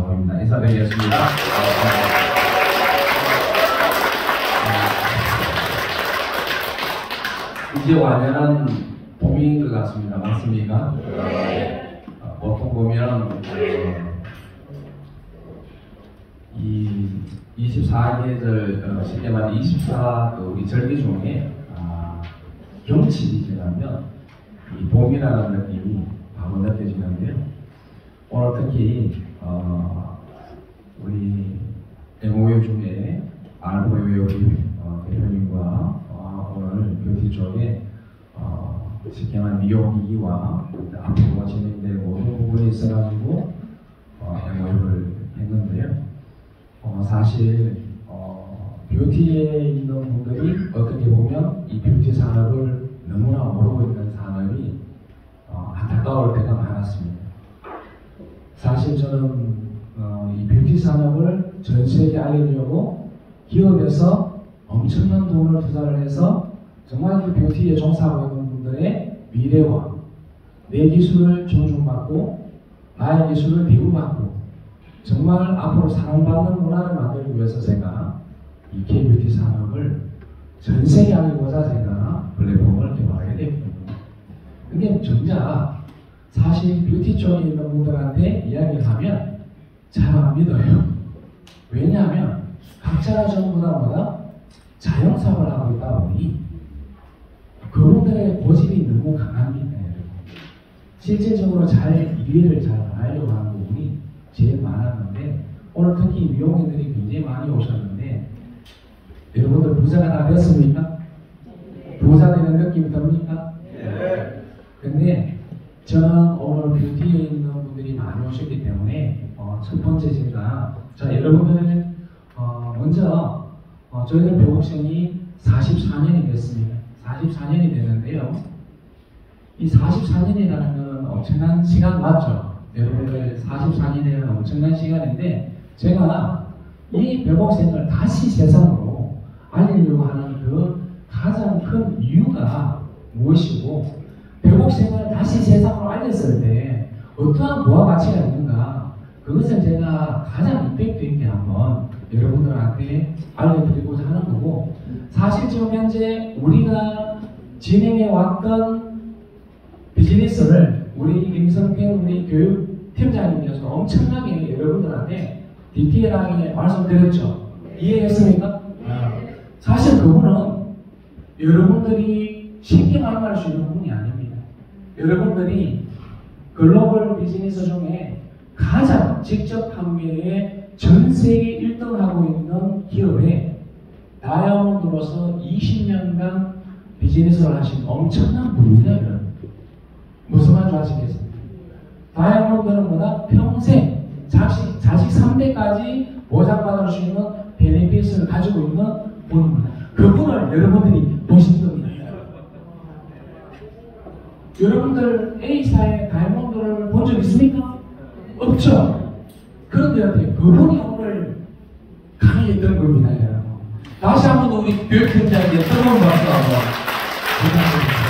이상호입니다. 인사드리겠습니다. 이제 완연한 봄인 것 같습니다. 맞습니까? 네. 보통 보면 이 24계절 쉽게 말해 24 우리 절기 중에 경칩이 지나면 이 봄이라는 느낌이 바로 느껴지는데요. 오늘 특히 우리 MOU 중에 ROU 대표님과 오늘 뷰티 쪽에 쉽게 말해 미용기기와 앞으로 진행될 모든 부분에 있어가지고 MOU를 했는데요. 사실 뷰티에 있는 분들이 어떻게 보면 이 뷰티 산업을 너무나 모르고 있는 산업이 안타까울 때가 많았습니다. 사실 저는 이 뷰티 산업을 전 세계에 알리려고 기업에서 엄청난 돈을 투자를 해서 정말 이 뷰티에 종사하고 있는 분들의 미래와 내 기술을 존중받고 나의 기술을 배우받고 정말 앞으로 사랑받는 문화를 만들기 위해서 제가 이 K-뷰티 산업을 전 세계에 알리고자 제가 플랫폼을 개발하게 됐거든요. 근데 정작 사실 뷰티 쪽에 있는 분들한테 이야기를 하면 잘 안 믿어요. 왜냐하면 각자가 전부 다 뭐다? 자영사업을 하고 있다 보니 그분들의 고집이 너무 강합니다. 실질적으로 잘 이해를 잘 하려고 하는 부분이 제일 많았는데 오늘 특히 미용인들이 굉장히 많이 오셨는데 여러분들 부자가 다 됐습니까? 부자 되는 느낌이 듭니까? 네. 근데 저는 오늘 뷰티에 있는 분들이 많이 오셨기 때문에 첫 번째 제가 여러분들 먼저 저희들 배우생이 44년이 됐습니다. 44년이 됐는데요. 이 44년이라는 것은 엄청난 시간 맞죠? 여러분들 44년이라는 엄청난 시간인데 제가 이 배복생을 다시 세상으로 알리려고 하는 그 가장 큰 이유가 무엇이고 배복생을 다시 세상으로 알렸을 때 어떠한 부가가치가 있는가 그것을 제가 가장 임팩트 있게 한번 여러분들한테 알려드리고자 하는 거고 사실 지금 현재 우리가 진행해 왔던 비즈니스를 우리 김성태 우리 교육팀장님께서 엄청나게 여러분들한테 디테일하게 말씀드렸죠. 이해했습니까? 사실 그분은 여러분들이 쉽게 말할 수 있는 부분이 아닙니다. 여러분들이 글로벌 비즈니스 중에 가장 직접 판매에 전 세계 1등하고 있는 기업에 다이아몬드로서 20년간 비즈니스를 하신 엄청난 분입니다. 무슨 말인지 아시겠습니까? 다이아몬드는 뭐다? 평생 자식 3대까지 보장받을 수 있는 베네핏을 가지고 있는 분입니다. 그분을 여러분들이 보신 겁니다. 여러분들 A사의 다이아몬드를 본 적 있습니까? 없죠? 그런데 어떻게 그분이 오늘 강의했던 겁니다. 여러분. 다시 한번 우리 교육팀장에게 뜨거운 박수 한번 부탁드립니다.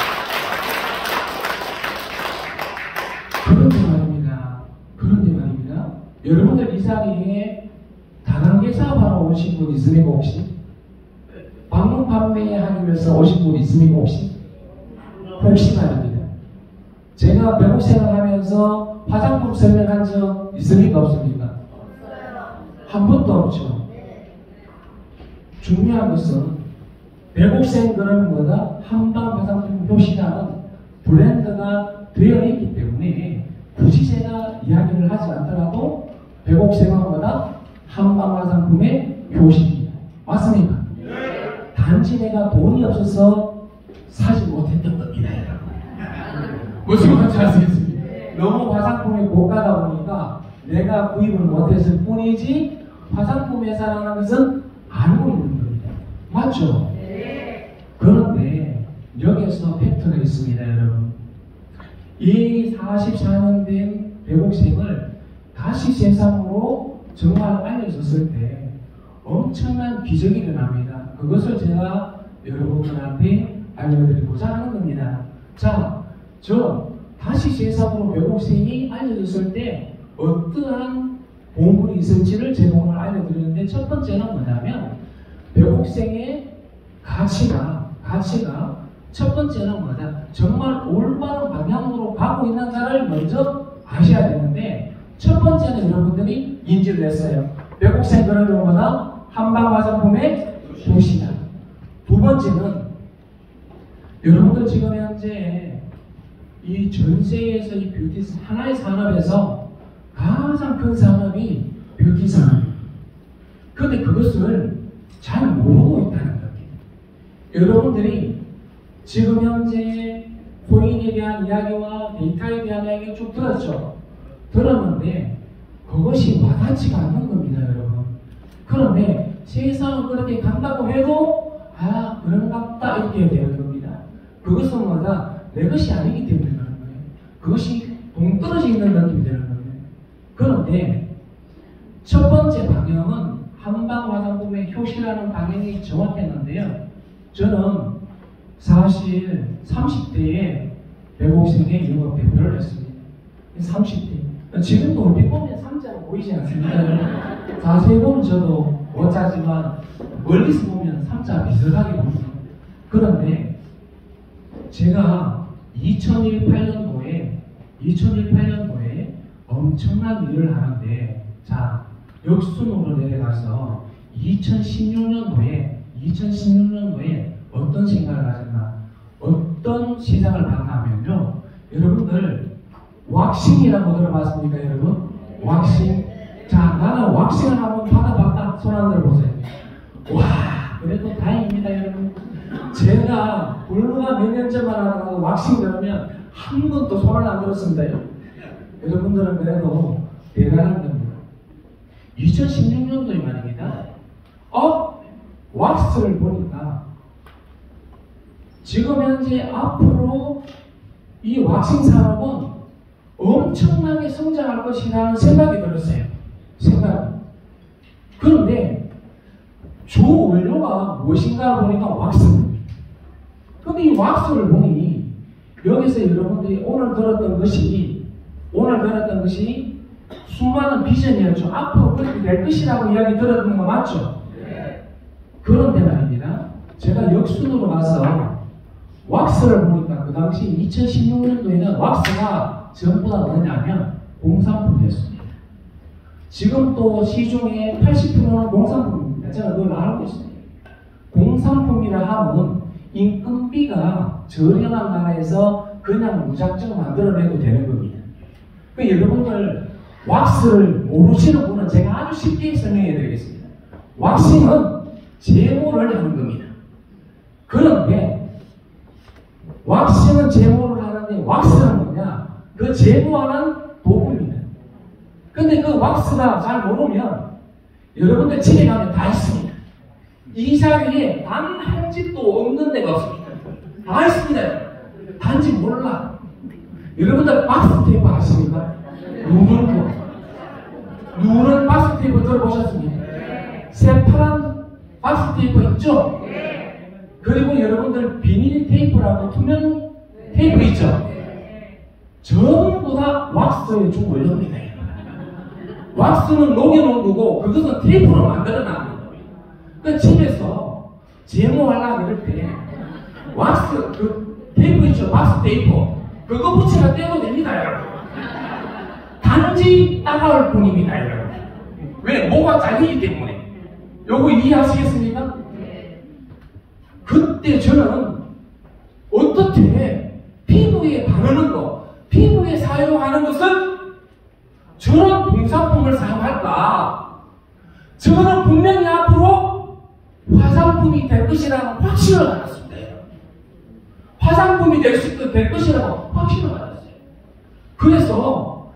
그런데 말입니다. 여러분들 이 자리에 다단계 사업하러 오신 분 있습니까 혹시? 방문 판매하기 위해서 오신 분 있습니까 혹시? 혹시 말입니다. 제가 배복생을 하면서 화장품 설명한 적 있습니까 없습니까? 한 번도 없죠. 중요한 것은 배복생들은 뭐다? 한방 화장품 효시라는 브랜드가 되어 있기 때문에 굳이 제가 이야기를 하지 않더라도 배복생은 뭐다? 한방 화장품의 효시입니다. 맞습니까? 네. 단지 내가 돈이 없어서 사지 못했던 겁니다. 무슨 말인지 아시겠습니까? 네. 너무 화장품이 고가다 보니까 내가 구입을 못했을 뿐이지 화장품 회사라는 것은 알고 있는 겁니다. 맞죠? 네. 그런데 여기에서 팩트가 있습니다. 여러분. 이 44년 된 배복생을 다시 세상으로 정말 알려줬을 때 엄청난 기적이 일어납니다. 그것을 제가 여러분들한테 알려드리고자 하는 겁니다. 자, 저 다시 세상으로 배복생이 알려졌을 때 어떠한 보험물이 있을지를 제가 오늘 알려드리는데, 첫 번째는 뭐냐면 배곡생의 가치가 첫 번째는 뭐냐, 정말 올바른 방향으로 가고 있는가를 먼저 아셔야 되는데, 첫 번째는 여러분들이 인지를 했어요. 배곡생 그러면 뭐다? 한방 화장품의 도시다. 두 번째는 여러분들 지금 현재 이 전 세계에서 이 뷰티 하나의 산업에서 가장 큰 산업이 뷰티 산업입니다. 그런데 그것을 잘 모르고 있다는 겁니다. 여러분들이 지금 현재 코인에 대한 이야기와 데이터에 대한 이야기 쭉 들었죠? 들었는데 그것이 와닿지가 않는 겁니다, 여러분. 그런데 세상은 그렇게 간다고 해도 그런갑다 이렇게 되는 겁니다. 그것은 뭐다? 내 것이 아니기 때문에 그런 거예요. 그것이 동떨어져 있는 느낌이 되는 거예요. 그런데 첫 번째 방향은 한방 화장품의 효시라는 방향이 정확했는데요. 저는 사실 30대에 배곡생의 영업 대표를 했습니다. 30대. 지금도 얼핏 보면 3자로 보이지 않습니까? 자세히 보면 저도 5자지만 멀리서 보면 3자 비슷하게 보입니다. 그런데 제가 2018년도에 엄청난 일을 하는데, 자, 역순으로 내려가서 2016년도에 어떤 생각을 가졌나, 어떤 시장을 봤냐면요, 여러분들 왁싱이라고 들어봤습니까, 여러분? 왁싱. 자, 나는 왁싱을 한번 받아봤다. 손 안 들어보세요. 와, 그래도 다행입니다, 여러분. 제가 불과 몇 년 전만 하다가 왁싱 그러면 한 번도 손을 안 들었습니다. 여러분들은 그래도 대단한 겁니다. 2016년도에 말입니다. 왁스를 보니까 지금 현재 앞으로 이 왁싱 산업은 엄청나게 성장할 것이라는 생각이 들었어요. 그런데 주 원료가 무엇인가 보니까 왁스입니다. 그런데 이 왁스를 보니 여기서 여러분들이 오늘 들었던 것이 수많은 비전이었죠. 앞으로 그렇게 될 것이라고 이야기 들었던 거 맞죠? 그런데 말입니다. 제가 역순으로 가서 왁스를 보니까 그 당시 2016년도에는 왁스가 전부 다 뭐냐면 공산품이었습니다. 지금 또 시중에 80%는 공산품입니다. 제가 그걸 알고 있습니다. 공산품이라 하면 인건비가 저렴한 나라에서 그냥 무작정 만들어내도 되는 겁니다. 여러분들 왁스를 모르시는 분은 제가 아주 쉽게 설명해 드리겠습니다. 왁싱은 제모를 하는 겁니다. 그런데 왁싱은 제모를 하는데 왁스는 뭐냐? 그 제모하는 도구입니다. 근데 그 왁스가 잘 모르면 여러분들 집에 가면 다 있습니다. 이 자리에 단 한 집도 없는 데가 없습니다. 다 있습니다. 단지 몰라. 여러분들 박스 테이프 아십니까? 누런 박스 테이프 들어보셨습니까? 새파란 박스 테이프 있죠? 그리고 여러분들 비닐 테이프라고 투명 테이프 있죠? 전부 다 왁스의 주 원료입니다. 왁스는 녹여놓은 거고 그것은 테이프로 만들어놨는 겁니다. 그 집에서 제모하려고 이럴 때 왁스 그 테이프 있죠? 박스 테이프 그거 붙이가 떼도 됩니다, 여러분. 단지 따가울 뿐입니다, 여러분. 왜? 뭐가 잘리기 때문에. 요거 이해하시겠습니까? 그때 저는 어떻게 피부에 바르는 거, 피부에 사용하는 것은 저런 공산품을 사용할까? 저는 분명히 앞으로 화장품이 될 것이라는 확신을 받았습니다. 화장품이 될 것이라고 확신을 받았어요. 그래서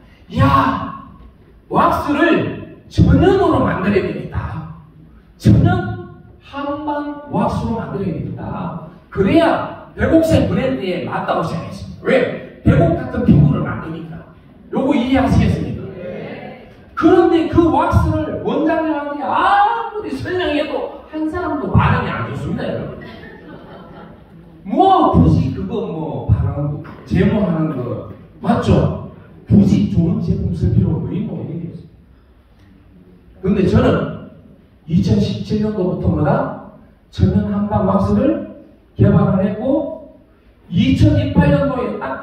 왁스를 천연으로 만들어야 되겠다. 천연 한방 왁스로 만들어야 되겠다. 그래야 배곡생 브랜드에 맞다고 생각했습니다. 왜? 배곡 같은 피부를 만드니까. 요거 이해하시겠습니까? 그런데 그 왁스를 원장님한테 아무리 설명해도 한 사람도 반응이 안 좋습니다, 여러분. 굳이 그거 바르는 거, 제모하는 거 맞죠? 굳이 좋은 제품 쓸 필요가 뭐 있겠어요? 근데 저는 2017년도부터 뭐다? 천연 한방 왁스를 개발을 했고 2018년도에 딱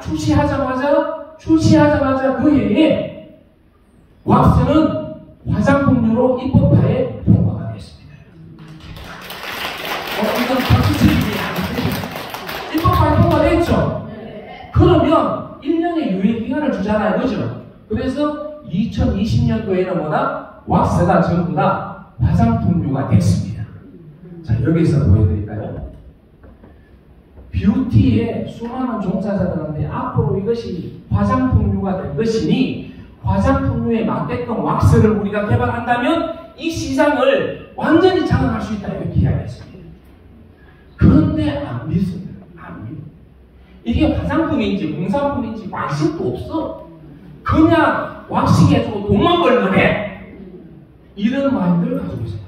출시하자마자 그 해에 왁스는 화장품류로 입법화에 통과가 됐습니다. 이건 박수치기 아니에요. 입법화에 통과됐죠? 그러면 1년의 유예기간을 주잖아요. 그죠? 그래서 2020년도에는 뭐다? 왁스가 전부 다 화장품류가 됐습니다. 자, 여기서 보여드릴까요? 뷰티에 수많은 종사자들한테 앞으로 이것이 화장품류가 될 것이니 화장품류에 맞게끔 왁스를 우리가 개발한다면 이 시장을 완전히 장악할 수 있다 이렇게 이야기했습니다. 그런데 안 믿습니다. 안 믿어. 이게 화장품인지 공산품인지 관심도 없어. 그냥 왁싱 해주고 돈만 벌면 해. 이런 마인드를 가지고 있어요.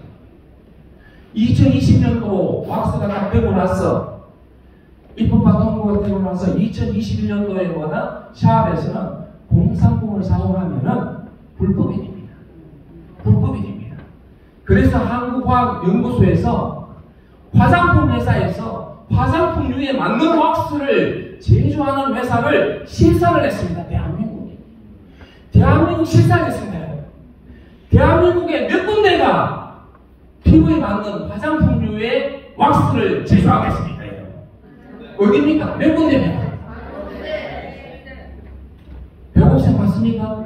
2020년도 왁스가 딱 되고 나서 입법화 통보가 되고 나서 2021년도에 뭐다? 샵에서는 공산품을 사용하면은 불법이 됩니다. 불법이 됩니다. 그래서 한국화학연구소에서 화장품 회사에서 화장품류에 맞는 왁스를 제조하는 회사를 실사를 했습니다. 대한민국 실사했습니다. 대한민국에 몇 군데가 피부에 맞는 화장품류의 왁스를 제조하겠습니까? 어디입니까? 몇 군데입니까? 150생 맞습니까?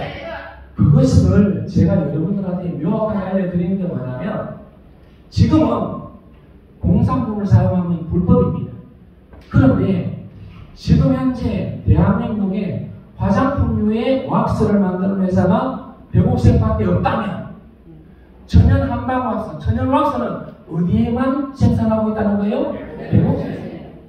그것을 제가 여러분들한테 명확하게 알려드리는 게 뭐냐면 지금은 공산품을 사용하면 불법입니다. 그런데 지금 현재 대한민국에 화장품류의 왁스를 만드는 회사가 150밖에 없다면 천연 한방 왁스, 천연 왁스는 어디에만 생산하고 있다는 거예요? 150.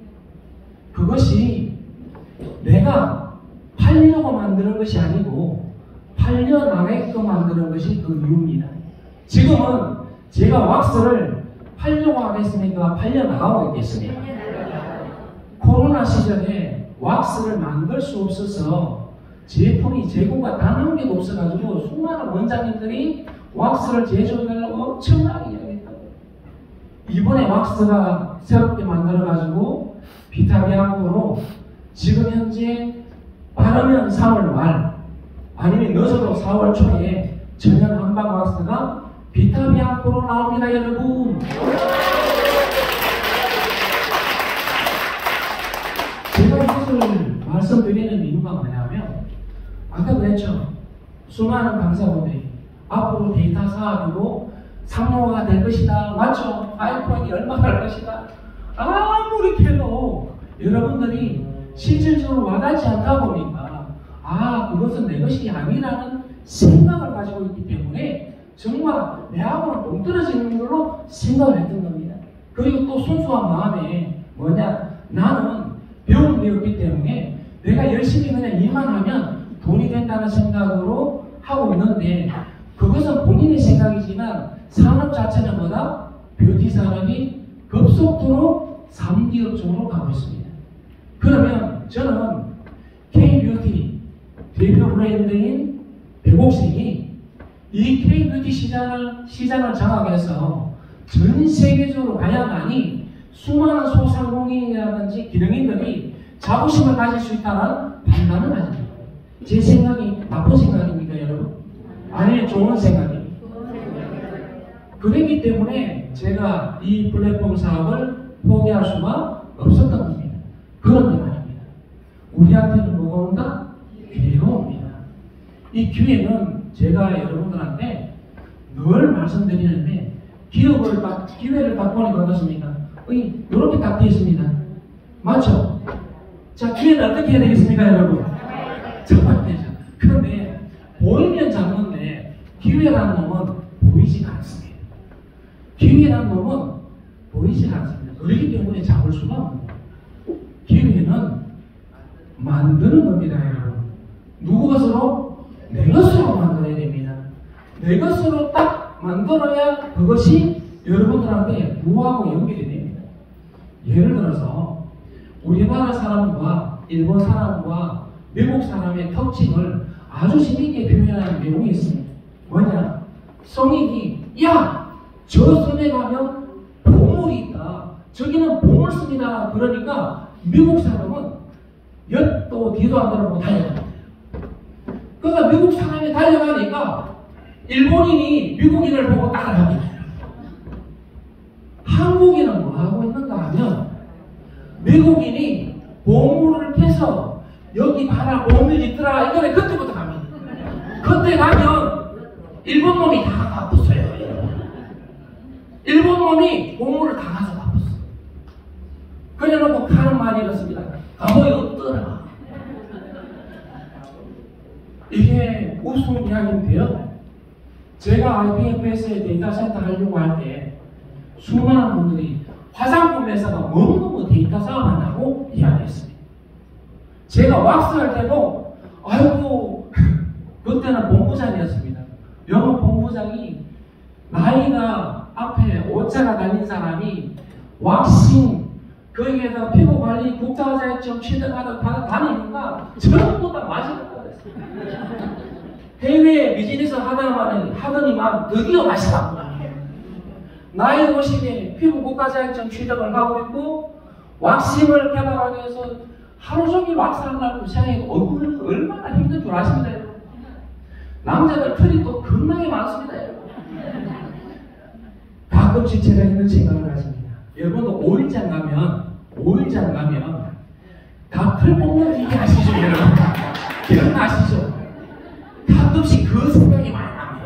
그것이 내가 팔려고 만드는 것이 아니고 팔려나가게끔 만드는 것이 그 이유입니다. 지금은 제가 왁스를 팔려고 하겠습니까? 팔려나가고 있겠습니까? 코로나 시절에 왁스를 만들 수 없어서 제품이 재고가 단 한 개도 없어가지고 수많은 원장님들이 왁스를 제조해달라고 엄청나게 이야기했다고. 이번에 왁스가 새롭게 만들어가지고 비타비앙으로 지금 현재 빠르면 3월 말 아니면 늦어도 4월 초에 천연 한방 왁스가 비타비앙으로 나옵니다, 여러분. 제가 이것을 말씀드리는 이유가 뭐냐면 아까 그랬죠. 수많은 강사분들이 앞으로 데이터 사업으로 상용화가 될 것이다. 맞죠? 아이폰이 얼마나 할 것이다. 아무리 캐도 여러분들이 실질적으로 와닿지 않다 보니까 그것은 내 것이 아니라는 생각을 가지고 있기 때문에 정말 내하고는 동떨어지는 걸로 생각을 했던 겁니다. 그리고 또 순수한 마음에 뭐냐, 나는 배움이 되었기 때문에 내가 열심히 그냥 일만 하면 돈이 된다는 생각으로 하고 있는데 그것은 본인의 생각이지만 산업 자체는 뭐다? 뷰티 산업이 급속도로 3기업 쪽으로 가고 있습니다. 그러면 저는 K-뷰티 대표 브랜드인 백옥생이 이 K-뷰티 시장을 장악해서 전 세계적으로 가야만이 수많은 소상공인이라든지 기능인들이 자부심을 가질 수 있다는 판단을 가집니다. 제 생각이 나쁜 생각입니까, 여러분? 아니면 좋은 생각입니다. 그렇기 때문에 제가 이 플랫폼 사업을 포기할 수가 없었던 겁니다. 그런데 말입니다. 우리한테는 뭐가 온다? 기회가 옵니다. 이 기회는 제가 여러분들한테 늘 말씀드리는데 기회를 딱 보니까 어떻습니까? 이렇게 딱 되어 있습니다. 맞죠? 자, 기회는 어떻게 해야 되겠습니까, 여러분? 잡아야 되죠. 그런데 보이면 잡는데 기회라는 놈은 보이지가 않습니다. 기회라는 놈은 보이지가 않습니다. 그렇기 때문에 잡을 수가 없습니다. 기회는 만드는 겁니다, 여러분. 누구 것으로? 내 것으로 만들어야 됩니다. 내 것으로 딱 만들어야 그것이 여러분들한테 부하고 연결이 됩니다. 예를 들어서 우리나라 사람과 일본 사람과 미국 사람의 특징을 아주 재미있게 표현하는 내용이 있습니다. 뭐냐? 성인이 야, 저 섬에 가면 보물이 있다. 저기는 보물 씁니다. 그러니까 미국 사람은 옆도 뒤도 안 돌아보고 달려갑니다. 그러니까 미국 사람이 달려가니까 일본인이 미국인을 보고 따라갑니다. 한국인은 뭐 하고 있는가 하면 미국인이 보물을 캐서 여기 봐라 보물 있더라 이거를 그때부터 갑니다. 그때 가면 일본 놈이 다 바쁘어요. 일본 놈이 보물을 다 가서 바쁘어. 그래놓고 가는 말이 이렇습니다. 감옥이 없더라. 이게 우스운 이야기인데요. 제가 IPFS에 데이터 센터 하려고 할 때 수많은 분들이 화장품 회사가 너무너무 데이터 사업한다고 이야기했습니다. 제가 왁스할 때도 아이고 그때는 본부장이었습니다. 영업 본부장이 나이가 앞에 오자가 달린 사람이 왁싱 거기에다 피부관리 국가자격증 취득하러 다니니까 전부 다 마시는 거였어요. 해외 비즈니스 하더니만 드디어 마시라고. 나이 50에 피부 국가자격증 취득을 하고 있고 왁싱을 개발하기 위해서 하루 종일 왁스하려고 생각해도 얼마나 힘든 줄 아십니다. 남자들 털이 또 겁나게 많습니다. 가끔씩 제가 이런 생각을 하십니다. 여러분도 5일장 가면 다 털 뽑는 얘기 아시죠? 여러분 기억나시죠? 가끔씩 그 생각이 많이 납니다.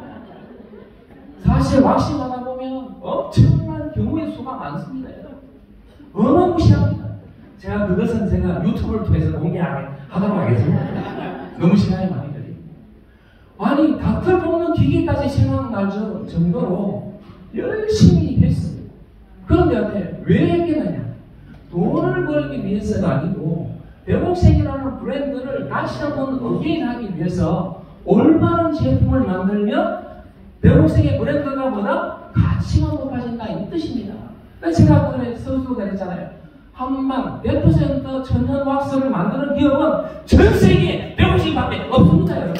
사실 왁싱 하다 보면 엄청난 경우의 수가 많습니다. 어마무시합니다. 제가 그것은 제가 유튜브를 통해서 공개하도록 하겠습니다. 너무 시간이 많이 걸립니다. 아니 닭털 뽑는 기계까지 생각날 정도로 열심히 했습니다. 그런데 왜 했겠느냐? 돈을 벌기 위해서가 아니고 백옥색이라는 브랜드를 다시 한번 어게인하기 위해서 올바른 제품을 만들면 백옥색의 브랜드가 보다 가치가 높아진다 이 뜻입니다. 제가 그전에 서두가 그랬잖아요. 한방 100% 천연 왁스를 만드는 기업은 전 세계에 백옥색밖에 없습니다, 여러분.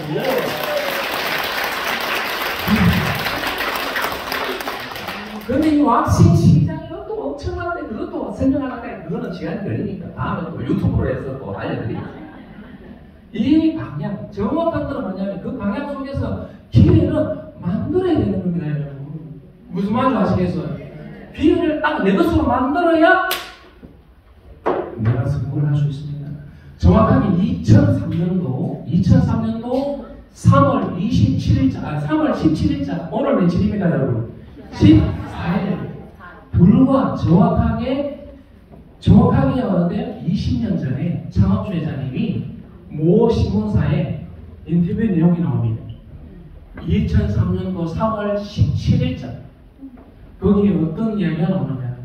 그런데 이 왁싱 시장이 또 엄청난데 그것도 설명하다가 그거는 시간이 걸리니까 다음에 또 유튜브로 해서 또 알려드리겠습니다. 이 방향, 정확한 것은 뭐냐면 그 방향 속에서 기회는 만들어야 되는 겁니다, 여러분. 무슨 말인지 아시겠어요? 기회를 딱 내 것으로 만들어야 내가 성공을 할 수 있습니다. 정확하게 2003년도 3월 27일자, 3월 17일자, 오늘 며칠입니다, 여러분? 14일. 불과 정확하게 어는데 20년 전에 창업주 회장님이 모 신문사에 인터뷰 내용이 나옵니다. 2003년도 3월 17일자. 거기에 어떤 이야기가 나오느냐.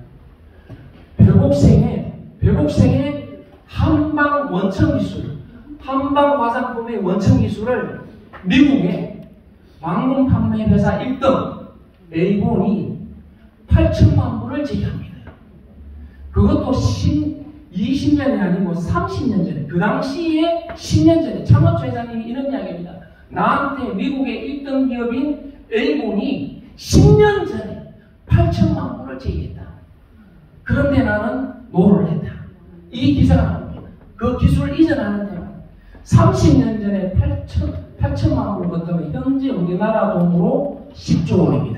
백옥생의 한방 원천 기술, 한방 화장품의 원천 기술을 미국의 방문 판매 회사 1등 에이본이 8천만 불을 제기합니다. 그것도 20년이 아니고 30년 전에, 그 당시에 10년 전에 창업주 회장님이 이런 이야기입니다. 나한테 미국의 1등 기업인 에이본이 10년 전에 8천만 불을 제기했다. 그런데 나는 노를 했다. 이 기사가 나옵니다. 그 기술을 이전하는데 30년 전에 8천만 불 버티면 현재 우리나라 돈으로 10조 원입니다.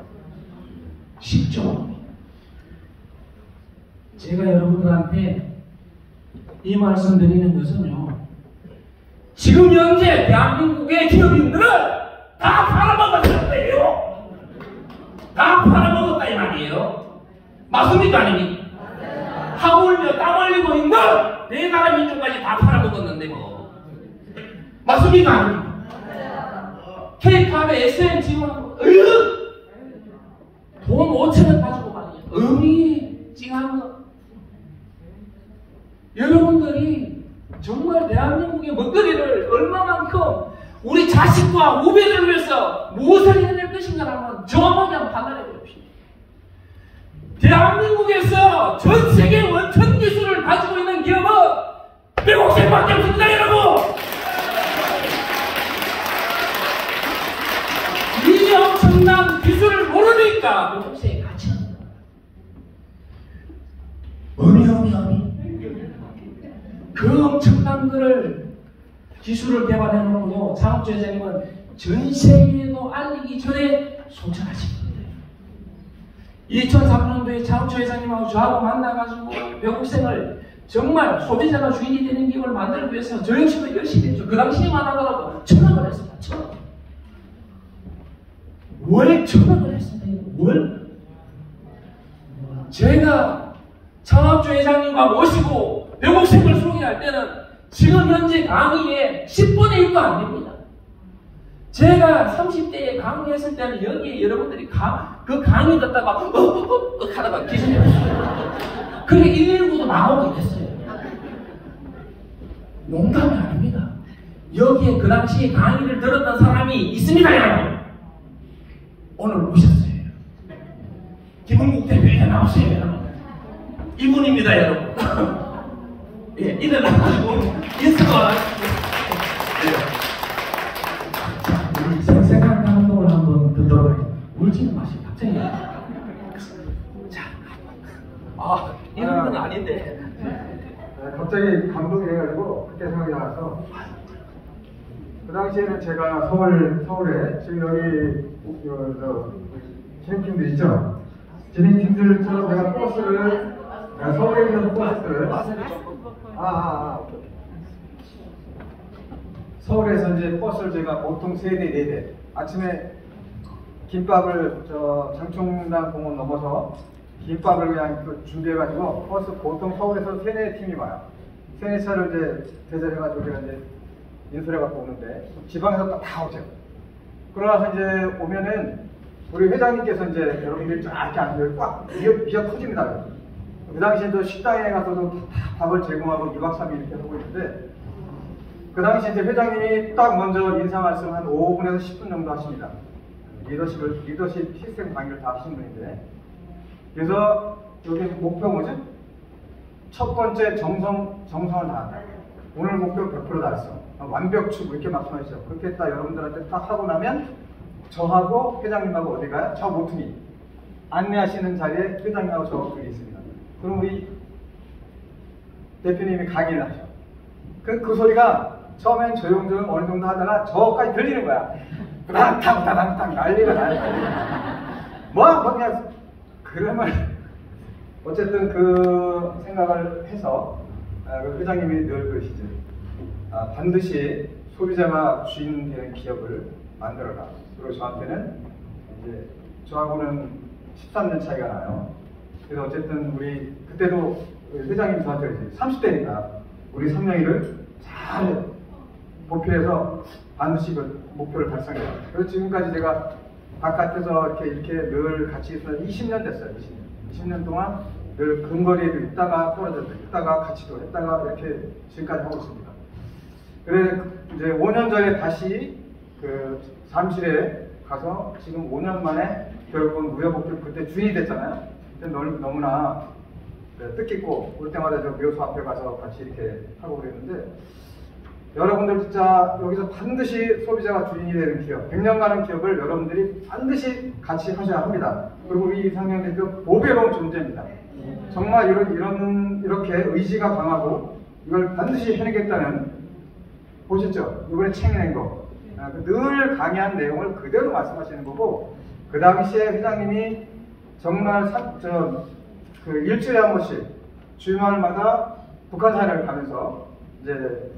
10조 원. 제가 여러분들한테 이 말씀 드리는 것은요, 지금 현재 대한민국의 기업인들은 다 팔아먹었을 거예요. 다 팔아먹었다 이 말이에요. 맞습니까 아닙니까? 하물며 땀 흘리고 있는 내 나라 민족까지 다 팔아먹었는데 뭐 맞습니까 아닙니까? K-팝에 SM 지원하고 돈 5천원 가지고 말이에요. 의미 찡한 거. 여러분들이 정말 대한민국의 먹거리를 얼마만큼 우리 자식과 후배들을 위해서 무엇을 해낼 것인가라는 정확하게 한번 판단해 보십시오. 대한민국에서 전 세계 원천 기술을 가지고 있는 기업은 백옥생밖에 없습니다, 여러분! 이 엄청난 기술을 모르니까 묘목생에 갇혀. 어미. 그 엄청난 거를 기술을 개발해 놓고요. 장학조 회장님은 전 세계에도 알리기 전에 소천하신 겁니다. 2003년도에 장학조 회장님하고 저하고 만나가지고 묘목생을 정말 소비자가 주인이 되는 기업을 만들기 위해서 저 역시도 열심히 했죠. 그 당시에만 하더라도 1,000억을 했습니다. 1,000억. 월 1,000억을 했습니다. 월. 제가 창업주 회장님과 모시고 묘목생을 소개할 때는 지금 현재 강의의 10분의 1도 안 됩니다. 제가 30대에 강의했을 때는 여기에 여러분들이 그 강의 듣다가 하다가 기절했어요. 그게 119도 나오게 됐어요. 농담이 아닙니다. 여기에 그 당시에 강의를 들었던 사람이 있습니다, 여러분. 오늘 오셨어요. 김은국 대표에 나오세요, 여러분. 이분입니다, 여러분. 예, 일어나가지고 인사가 우리 생생한 감동을 한번 듣도록 하겠습니다. 울지는 마시고 갑자기. 자, 이런 건 아닌데. 갑자기 감동이 돼가지고 그때 생각이 나서 그 당시에는 제가 서울에 지금 여기 진행팀들 있죠? 진행팀들처럼 내가 버스를 서울에 있는 버스를 서울에서 이제 버스를 제가 보통 3대, 4대 아침에 김밥을 장충당 공원 넘어서 김밥을 그냥 준비해가지고 버스 보통 서울에서 3-4팀이 와요. 3-4차를 이제 대절해가지고 제가 이제 인솔해갖고 오는데 지방에서 다 오죠. 그러나서 이제 오면은 우리 회장님께서 이제 여러분들이 쫙 이렇게 앉아요. 꽉 비어 터집니다. 그 당시에도 식당에 가서도 다 밥을 제공하고 2박 3일 이렇게 하고 있는데 그 당시 이제 회장님이 딱 먼저 인사 말씀 한 5분에서 10분 정도 하십니다. 리더십 시스템 강의를 다 하신 분인데 그래서 여기 목표 뭐지? 첫 번째 정성을 다한다. 오늘 목표 100% 달성. 완벽추구 이렇게 말씀하시죠. 그렇게 딱 여러분들한테 딱 하고 나면 저하고 회장님하고 어디 가요? 저 모퉁이 안내하시는 자리에 회장님하고 저 둘이 있습니다. 그럼 우리 대표님이 강의를 하죠. 그 소리가 처음엔 조용조용 어느 정도 하다가 저까지 들리는 거야. 탕탕탕탕 난리가 나요. 그냥 그러면 어쨌든 그 생각을 해서 회장님이 늘 그러시죠. 반드시 소비자가 주인 되는 기업을 만들어라. 그리고 저한테는 이제 저하고는 13년 차이가 나요. 그래서 어쨌든 우리 그때도 회장님 저한테 30대니까 우리 삼명이를 잘 보필해서 반드시 그 목표를 달성해라. 그래서 지금까지 제가 바깥에서 이렇게 늘 같이 있어서 20년 됐어요. 20년 동안 늘 근거리에도 있다가 떨어졌다, 있다가 같이도 했다가 이렇게 지금까지 하고 있습니다. 그래 이제 5년 전에 다시 그 사무실에 가서 지금 5년 만에 결국은 우여곡절 그때 주인이 됐잖아요. 그때 너무나 뜻깊고 올 때마다 저 묘소 앞에 가서 같이 이렇게 하고 그랬는데 여러분들 진짜 여기서 반드시 소비자가 주인이 되는 기업, 100년 가는 기업을 여러분들이 반드시 같이 하셔야 합니다. 그리고 우리 이상현 대표 보배로운 존재입니다. 정말 이렇게 의지가 강하고 이걸 반드시 해내겠다는 보셨죠? 이번에 책낸 거. 늘 강의한 내용을 그대로 말씀하시는 거고 그 당시에 회장님이 정말 그 일주일에 한 번씩 주말마다 북한 사회를 가면서 이제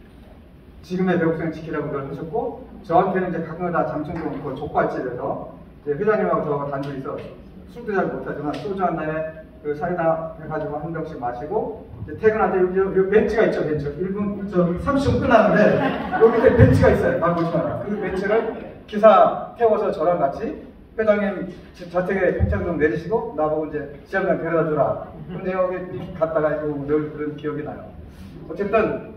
지금의 묘목생 지키라고 늘 하셨고 저한테는 이제 가끔가다 장충동 그 족발집에서 이제 회장님하고 저 단둘이서 술도 잘 못하지만 소주 한 잔에 그 사이다 해가지고 한 병씩 마시고 이제 퇴근할 때 여기 벤치가 있죠. 벤치 1분 30분 끝나는데 여기 밑에 벤치가 있어요. 말 보시면 그 벤치를 기사 태워서 저랑 같이 회장님 저택에 평창 좀 내리시고 나보고 이제 지하철 데려다 주라. 근데 여기 갔다가 늘 그런 기억이 나요. 어쨌든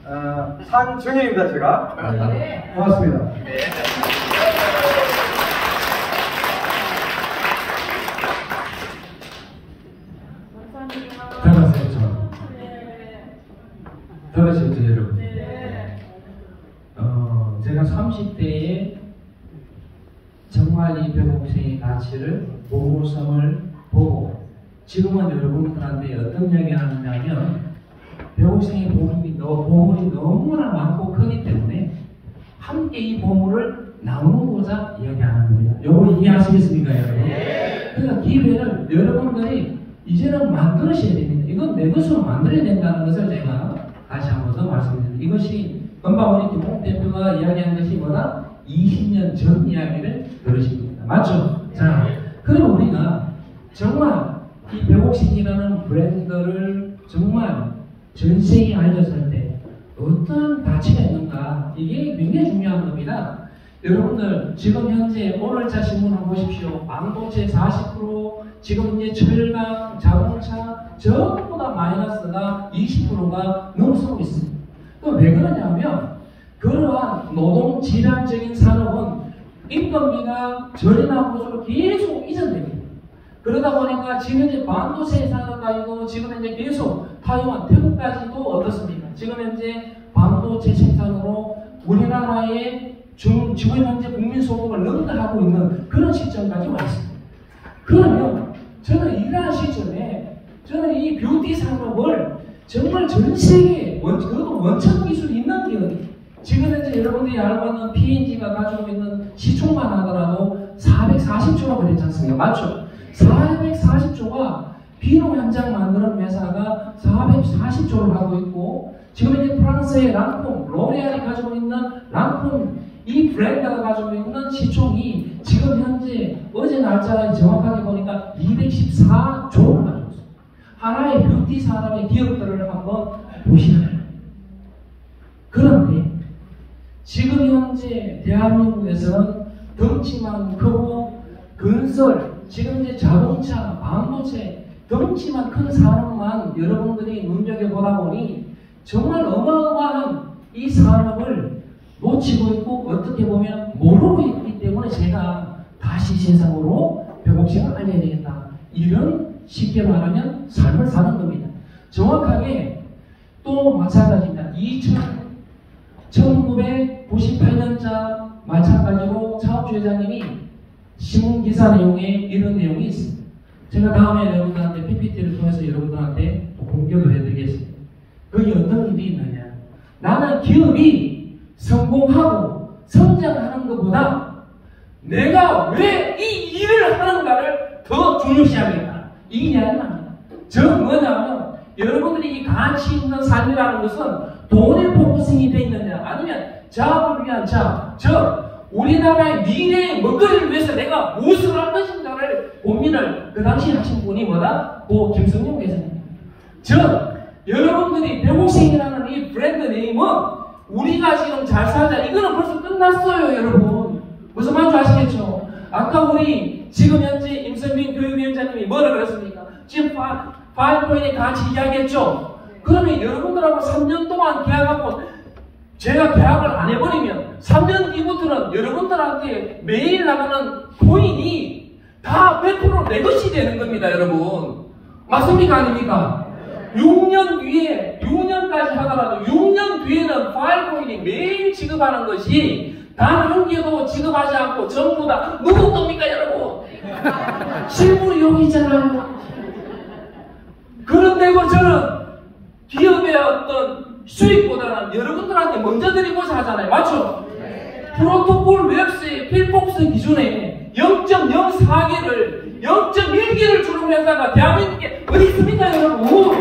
산 증인입니다. 제가 고맙습니다. 네. 들으셨죠, 여러분? 네. 제가 30대에 정말 정말 이 벽옥생의 가치를 보물섬을 보고 지금은 여러분들한테 어떤 이야기를 하느냐면 벽옥생의 보물이 너무나 많고 크기 때문에 함께 이 보물을 나누고자 이야기하는 겁니다. 요거 이해하시겠습니까, 여러분? 그러니까 기회를 여러분들이 이제는 만들으셔야 됩니다. 이건 내 것으로 만들어야 된다는 것을 제가 다시 한 번 더 말씀드립니다. 이것이 금방 우리 김홍 대표가 이야기한 것이 뭐다? 20년 전 이야기를 들으신 겁니다. 맞죠? 자, 그럼 우리가 정말 이 벽옥신이라는 브랜드를 정말 전 세계에 알렸을 때 어떤 가치가 있는가, 이게 굉장히 중요한 겁니다. 여러분들 지금 현재 오늘자 신문 한번 보십시오. 반도체 40%, 지금 이제 철강, 자동차 전부 다 마이너스가 20%가 넘어서고 있습니다. 또 왜 그러냐면 그러한 노동 질환적인 산업은 인건비가 전이나 보수로 계속 이전됩니다. 그러다 보니까 지금 현재 반도체 산업까지도 지금 현재 계속 타이완, 태국까지도 어떻습니까? 지금 현재 반도체 생산으로 우리나라의 지금 현재 국민 소득을 능가하고 있는 그런 시점까지 와 있습니다. 그러면 저는 이러한 시점에 저는 이 뷰티 산업을 정말 전 세계에 그것도 원천 기술이 있는 기업이 지금 현재 여러분들이 알고 있는 P&G가 가지고 있는 시총만 하더라도 440조가 그랬지 않습니까? 맞죠? 440조가 비누 한 장 만드는 회사가 440조를 하고 있고 지금 이제 프랑스의 랑콤, 로레알이 가지고 있는 랑콤 이 브랜드가 가지고 있는 시총이 지금 현재 어제 날짜를 정확하게 보니까 214조를 가지고 있습니다. 하나의 뷰티 산업의 기업들을 한번 보시나요? 그런데 지금 현재 대한민국에서는 덩치만 크고 건설, 지금 이제 자동차, 반도체 덩치만 큰 산업만 여러분들이 눈여겨보다 보니 정말 어마어마한 이 산업을 놓치고 있고 어떻게 보면 모르고 있기 때문에 제가 다시 세상으로 벽옥신을 알려야 되겠다. 이런 쉽게 말하면 삶을 사는 겁니다. 정확하게 또 마찬가지입니다. 1998년자 마찬가지로 차업주 회장님이 신문기사 내용에 이런 내용이 있습니다. 제가 다음에 여러분들한테 PPT를 통해서 여러분들한테 공개를 해드리겠습니다. 거기 어떤 일이 있느냐. 나는 기업이 성공하고 성장하는 것보다 내가 왜 이 일을 하는가를 더 중요시하겠다. 이 이야기는 합니다. 저 뭐냐면 여러분들이 이 가치 있는 삶이라는 것은 돈에 포커싱이 되어 있느냐 아니면 자업을 위한 자업, 우리나라의 미래의 먹거리를 위해서 내가 무엇을 할 것인가를 고민을 그 당시 하신 분이 뭐다? 고 김성용 회장입니다. 여러분들이 벽옥신이라는 이 브랜드 네임은 우리가 지금 잘 살자 이거는 벌써 끝났어요. 여러분 무슨 말인지 아시겠죠? 아까 우리 지금 현재 임선빈 교육위원장님이 뭐라 그랬습니까? 지금 파이프라인의 같이 이야기했죠? 그러면 여러분들하고 3년 동안 계약하고 제가 계약을 안 해버리면 3년 뒤부터는 여러분들한테 매일 나가는 코인이 다 100% 내 것이 되는 겁니다. 여러분 맞습니까? 아닙니까? 6년 뒤에 6년까지 하더라도 6년 뒤에는 파일코인이 매일 지급하는 것이 단 한 개도 지급하지 않고 전부 다 누구 겁니까 여러분? 실물이 여기 있잖아요. 그런데고 저는 기업의 어떤 수익보다는 여러분들한테 먼저 드리고자 하잖아요. 맞죠? 프로토콜 웹스의 필폭스 기준에 0.04개를 0.1개를 주는 회사가 대한민국에 어디 있습니까 여러분?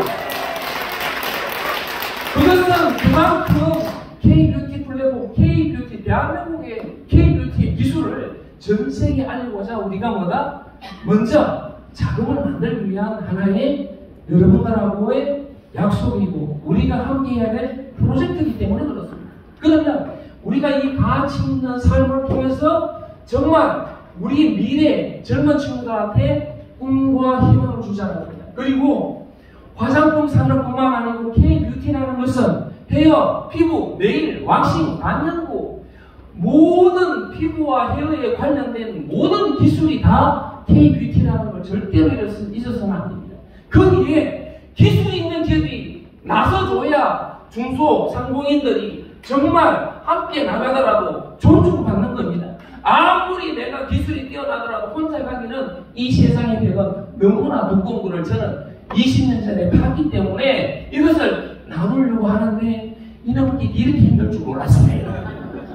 그것은 그만큼 K-뷰티 플랫폼, K-뷰티, 대한민국의 K-뷰티 기술을 전 세계에 알리고자 우리가 뭐다? 먼저 자금을 만들기 위한 하나의 여러분들하고의 약속이고 우리가 함께 해야 될 프로젝트이기 때문에 그렇습니다. 그러면 우리가 이 가치 있는 삶을 통해서 정말 우리 미래 젊은 친구들한테 꿈과 희망을 주자는 겁니다. 그리고 화장품 산업뿐만 아니고 K-뷰티라는 것은 헤어, 피부, 네일, 왁싱, 안면고 모든 피부와 헤어에 관련된 모든 기술이 다 K-뷰티라는 걸 절대로 잊어서는 안 됩니다. 거기에 기술 있는 기업이 나서줘야 중소 상공인들이 정말 함께 나가더라도 존중받는 겁니다. 아무리 내가 기술이 뛰어나더라도 혼자 가기는 이 세상의 벽은 너무나 두꺼운 것을 저는 20년 전에 봤기 때문에 이것을 나누려고 하는데 이놈들이 이렇게 힘들 줄 몰랐습니다.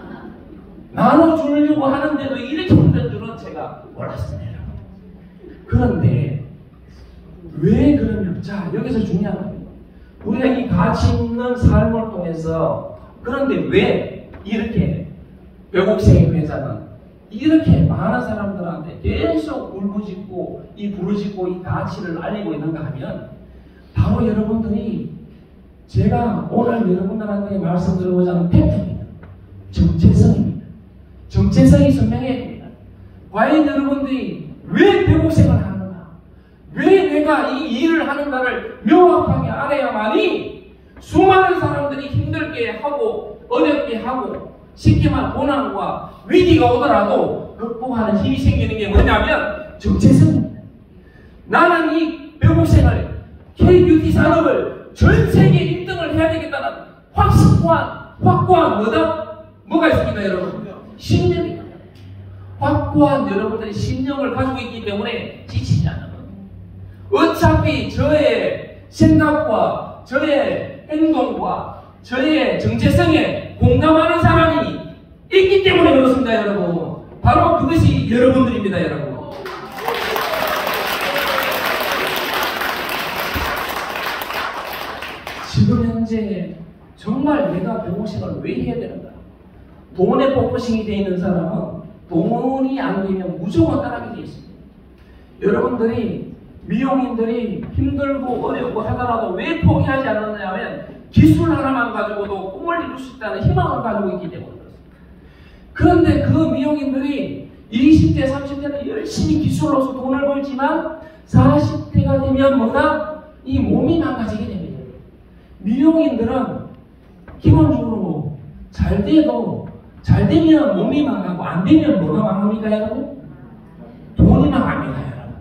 나눠주려고 하는데도 이렇게 힘든 줄은 제가 몰랐습니다. 그런데 왜 그러면 자 여기서 중요한 겁니다. 우리가 이 가치 있는 삶을 통해서 그런데 왜 이렇게 외국생 회사는 이렇게 많은 사람들한테 계속 울부짖고 이 부르짖고 이 가치를 알리고 있는가 하면 바로 여러분들이 제가 오늘 여러분들한테 말씀드리고자 하는 팩트입니다. 정체성입니다. 정체성이 선명해야 됩니다. 과연 여러분들이 왜 외국생을 하는가? 왜 내가 이 일을 하는가를 명확하게 알아야만이 수많은 사람들이 힘들게 하고 어렵게 하고 쉽게만 고난과 위기가 오더라도 극복하는 힘이 생기는 게 뭐냐면 정체성입니다. 나는 이 외국생을 K-뷰티 산업을 전 세계 1등을 해야 되겠다는 확고한 뭐가 있습니다, 여러분? 신념입니다. 확고한 여러분들의 신념을 가지고 있기 때문에 지치지 않는 겁니다. 어차피 저의 생각과 저의 행동과 저의 정체성에 공감하는 사람이 있기 때문에 그렇습니다, 여러분. 바로 그것이 여러분들입니다, 여러분. 지금 현재 정말 내가 배우식을 왜 해야 되는가? 돈에 포커싱이 되어 있는 사람은 돈이 안 되면 무조건 따라가게 되어 있습니다. 여러분들이 미용인들이 힘들고 어렵고 하더라도 왜 포기하지 않느냐 하면 기술 하나만 가지고도 꿈을 이룰 수 있다는 희망을 가지고 있기 때문에 그렇습니다. 그런데 그 미용인들이 20대, 30대는 열심히 기술로서 돈을 벌지만 40대가 되면 뭐다? 이 몸이 망가지게 됩니다. 미용인들은 기본적으로 잘 되면 몸이 망하고 안 되면 뭐가 망합니까, 여러분? 돈이 망합니다, 여러분.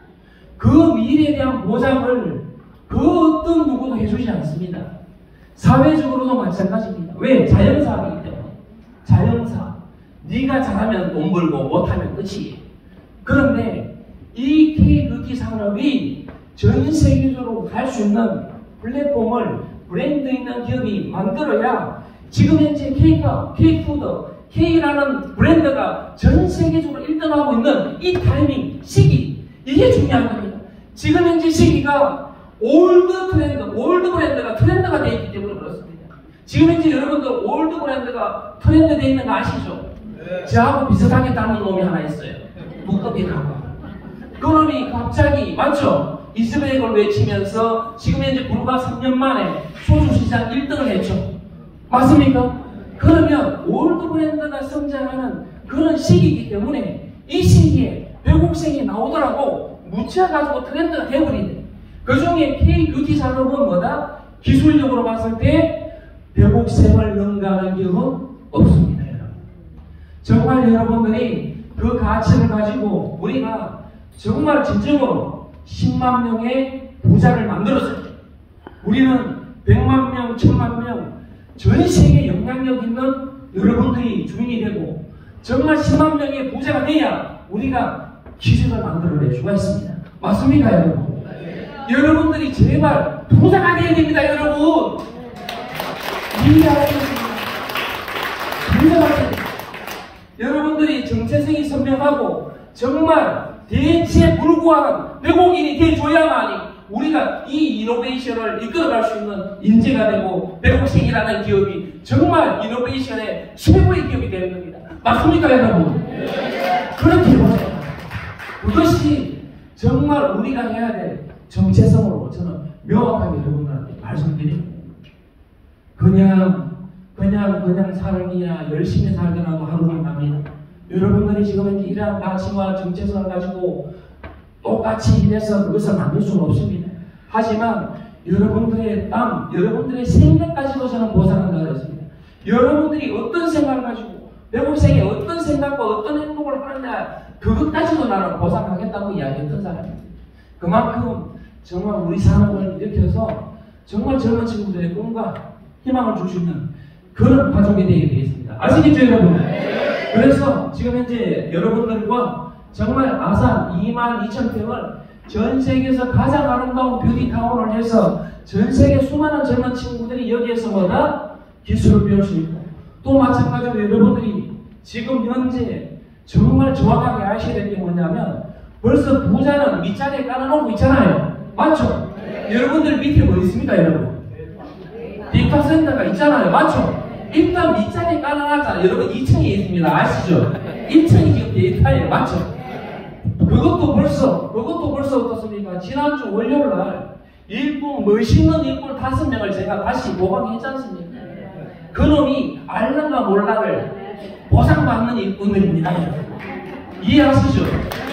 그 미래에 대한 보장을 그 어떤 누구도 해주지 않습니다. 사회적으로도 마찬가지입니다. 왜? 자영사이기 때문에. 자영사. 네가 잘하면 돈 벌고 못하면 끝이에요. 그런데 이 K-뷰티 산업이 전 세계적으로 갈 수 있는 플랫폼을 브랜드 있는 기업이 만들어야 지금 현재 K푸드, K라는 브랜드가 전 세계적으로 1등하고 있는 이 타이밍, 시기, 이게 중요한 겁니다. 지금 현재 시기가 올드 브랜드가 트렌드가 되어 있기 때문에 그렇습니다. 지금 현재 여러분들 올드 브랜드가 트렌드 되어 있는 거 아시죠? 네. 저하고 비슷하게 닮은 놈이 하나 있어요. 두꺼비라고. 그 놈이 갑자기, 맞죠? 이스백을 외치면서 지금 현재 불과 3년 만에 소주 시장 1등을 했죠. 맞습니까? 그러면 올드 브랜드가 성장하는 그런 시기이기 때문에 이 시기에 외국생이 나오더라고 묻혀가지고 트렌드가 되어버리네. 그 중에 K-뷰티 산업은 뭐다? 기술력으로 봤을 때 외국생을 능가하는 기업은 없습니다. 여러분. 정말 여러분들이 그 가치를 가지고 우리가 정말 진정으로 10만 명의 부자를 만들었어요. 우리는 100만 명, 1000만 명, 전 세계 영향력 있는 여러분들이 주인이 되고 정말 10만 명의 부자가 돼야 우리가 기술을 만들어낼 수가 있습니다. 맞습니까, 여러분? 네. 여러분들이 제발 부자가 돼야 됩니다, 여러분. 이해하셔야 됩니다. 부자가 돼야 됩니다. 여러분들이 정체성이 선명하고 정말 대체 불구한 외국인이 돼줘야만이 우리가 이 이노베이션을 이끌어갈 수 있는 인재가 되고 외국생이라는 기업이 정말 이노베이션의 최고의 기업이 되는 겁니다. 맞습니까, 여러분? 네. 그렇게 보세요. 그것이 정말 우리가 해야 될 정체성으로 저는 명확하게 여러분들한테 말씀드립니다. 그냥 사람이야 열심히 살더라도 하루는 갑니다. 여러분들이 지금 일하는 가치와 정체성을 가지고 똑같이 일해서 그것을 만들 수는 없습니다. 하지만 여러분들의 땀, 여러분들의 생각까지도 저는 보상한다고 했습니다. 여러분들이 어떤 생각을 가지고 외국생이 어떤 생각과 어떤 행동을 하느냐 그것까지도 나는 보상하겠다고 이야기했던 사람입니다. 그만큼 정말 우리 산업을 일으켜서 정말 젊은 친구들의 꿈과 희망을 줄 수 있는 그런 가족이 되게 되겠습니다. 아시겠죠, 여러분? 그래서 지금 현재 여러분들과 정말 아산 22,000평을 전 세계에서 가장 아름다운 뷰티타운을 해서 전 세계 수많은 젊은 친구들이 여기에서 뭐다? 기술을 배울 수 있고, 또 마찬가지로 여러분들이 지금 현재 정말 정확하게 아셔야 될 게 뭐냐면 벌써 부자는 밑자리에 깔아놓고 있잖아요. 맞죠? 여러분들 밑에 뭐 있습니까, 여러분? 데이터센터가 있잖아요. 맞죠? 일단 밑자리에 깔아놨잖아요. 여러분 2층에 있습니다. 아시죠? 1층이 지금 데이터예요. 맞죠? 그것도 벌써 어떻습니까? 지난주 월요일날 멋있는 일꾼 5명을 제가 다시 모방했지 않습니까? 그놈이 알는가 몰라를 보상받는 일꾼들입니다. 이해하시죠?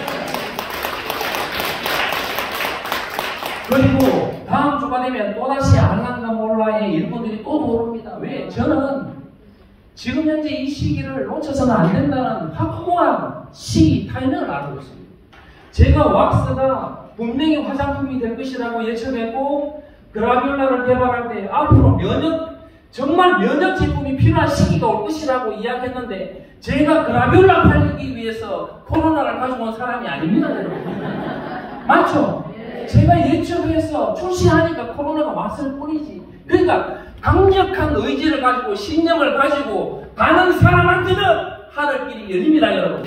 그리고 다음 주가 되면 또다시 알란가 몰라의 일꾼들이 또 돌아옵니다. 왜? 저는 지금 현재 이 시기를 놓쳐서는 안 된다는 확고한 시기 타이밍을 알고 있습니다. 제가 왁스가 분명히 화장품이 될 것이라고 예측했고, 그라뷸라를 개발할 때 앞으로 정말 면역 제품이 필요한 시기가 올 것이라고 이야기했는데, 제가 그라뷸라 팔기 위해서 코로나를 가지고 온 사람이 아닙니다, 여러분. 맞죠? 제가 예측해서 출시하니까 코로나가 왔을 뿐이지. 그러니까 강력한 의지를 가지고 신념을 가지고 가는 사람한테는 하늘길이 열립니다, 여러분.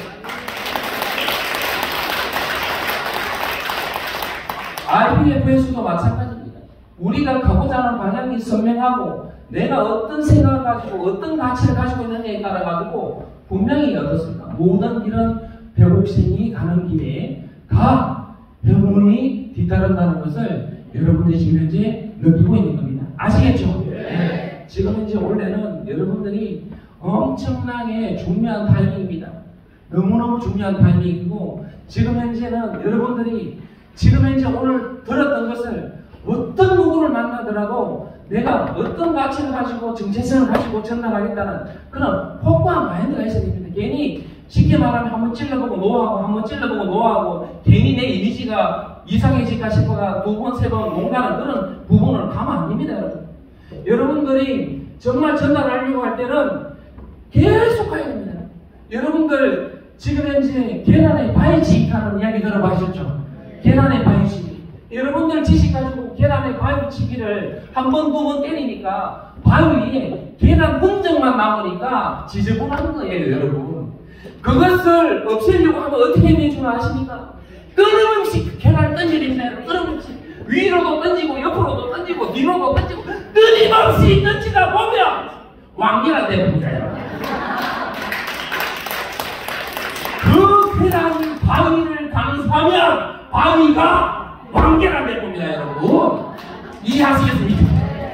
IPF에서도 마찬가지입니다. 우리가 가고자 하는 방향이 선명하고 내가 어떤 생각을 가지고 어떤 가치를 가지고 있느냐에 따라 가지고 분명히 어떻습니까? 모든 이런 배곡생이 가는 길에 다 병문이 뒤따른다는 것을 여러분들이 지금 현재 느끼고 있는 겁니다. 아시겠죠? 네. 지금 현재 원래는 여러분들이 엄청나게 중요한 타이밍입니다. 너무너무 중요한 타이밍이고, 지금 현재는 여러분들이 지금 현재 오늘 들었던 것을 어떤 누구를 만나더라도 내가 어떤 가치를 가지고 정체성을 가지고 전달하겠다는 그런 확고한 마인드가 있어야 됩니다. 괜히 쉽게 말하면 한번 찔러보고 노하고 한번 찔러보고 노하고 괜히 내 이미지가 이상해질까 싶어가 2번, 3번 농가는 그런 부분을 가면 안 됩니다, 여러분. 여러분들이 정말 전달하려고 할 때는 계속 가야 됩니다. 여러분들 지금 현재 계란의 바위치기하는 이야기 들어보셨죠? 계란의 바위치기. 여러분들 지식 가지고 계란의 바위치기를 한 번, 2번 때리니까 바위에 계란 흔적만 남으니까 지저분한 거예요, 여러분. 그것을 없애려고 하면 어떻게 되는 줄 아십니까? 끊임없이 계란을 던지립니다. 끊임없이 위로도 던지고 옆으로도 던지고 뒤로도 던지고 끊임없이 던지다 보면 왕기가 됩니다. 그 계란 바위를 강수하면 바위가 왕계란 될 겁니다, 여러분. 이해하시겠습니까?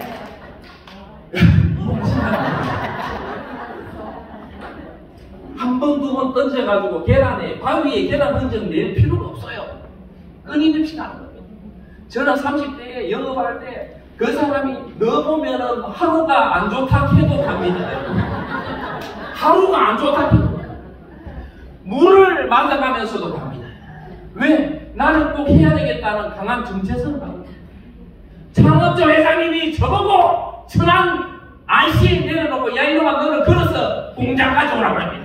한 번, 2번 던져가지고 계란에, 바위에 계란 흔적 낼 필요가 없어요. 끊임없이 가는 겁니다. 저는 30대에 영업할 때 그 사람이 넣어보면은 하루가 안 좋다 해도 갑니다. 하루가 안 좋다 해도 갑니다. 물을 맞아가면서도 갑니다. 왜? 나는 꼭 해야 되겠다는 강한 정체성을 갑니다. 창업자 회장님이 저보고 천안 IC에 내려놓고 야 이놈아 너는 걸어서 공장 가져오라고 합니다.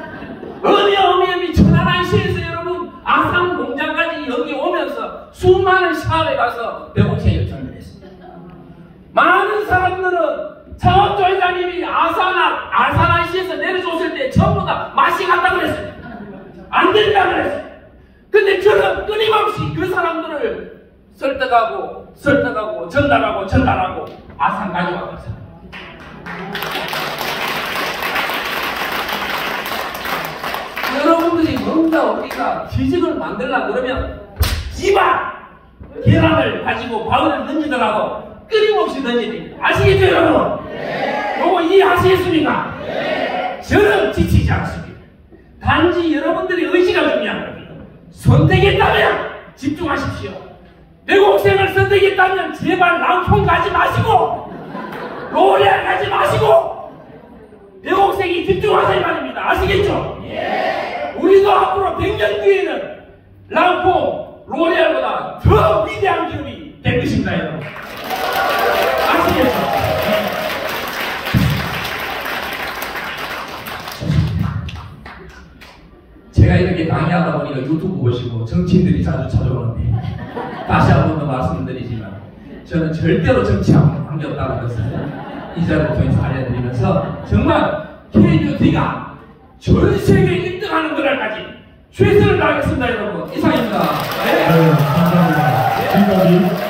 어미 천안 IC에서 여러분 아산 공장까지 여기 오면서 수많은 샵에 가서 배고체 요청을 했습니다. 많은 사람들은 창업자 회장님이 아산 IC에서 내려줬을 때 전부 다 맛이 갔다고 그랬어요. 안 된다고 그랬어요. 근데 저는 끊임없이 그 사람들을 설득하고 전달하고 아산 가져왔어요. 여러분들이 뭔가 우리가 지식을 만들려고 그러면 지방 계란을 가지고 바위를 던지더라도 끊임없이 던지니 아시겠죠, 여러분? 네. 요거 이해하시겠습니까? 네. 저는 지치지 않습니다. 단지 여러분들의 의지가 중요한 겁니다. 선택했다면 집중하십시오. 내곡생을 선택했다면 제발 랑폰 가지 마시고 로레알 가지 마시고 내곡생이 집중하세요 말입니다. 아시겠죠? 예. 우리도 앞으로 100년 뒤에는 랑폰, 로레알보다 더 위대한 기업이 될 것입니다, 여러분. 아시겠죠? 연애하다 보니까 유튜브 보시고 정치인들이 자주 찾아오는데 다시 한 번 더 말씀드리지만 저는 절대로 정치하고 관계없다는 것을 이 자리를 통해서 알려드리면서 정말 KBOT가 전 세계 1등하는 그날까지 최선을 다하겠습니다 여러분. 이상입니다. 네, 감사합니다. 지금까지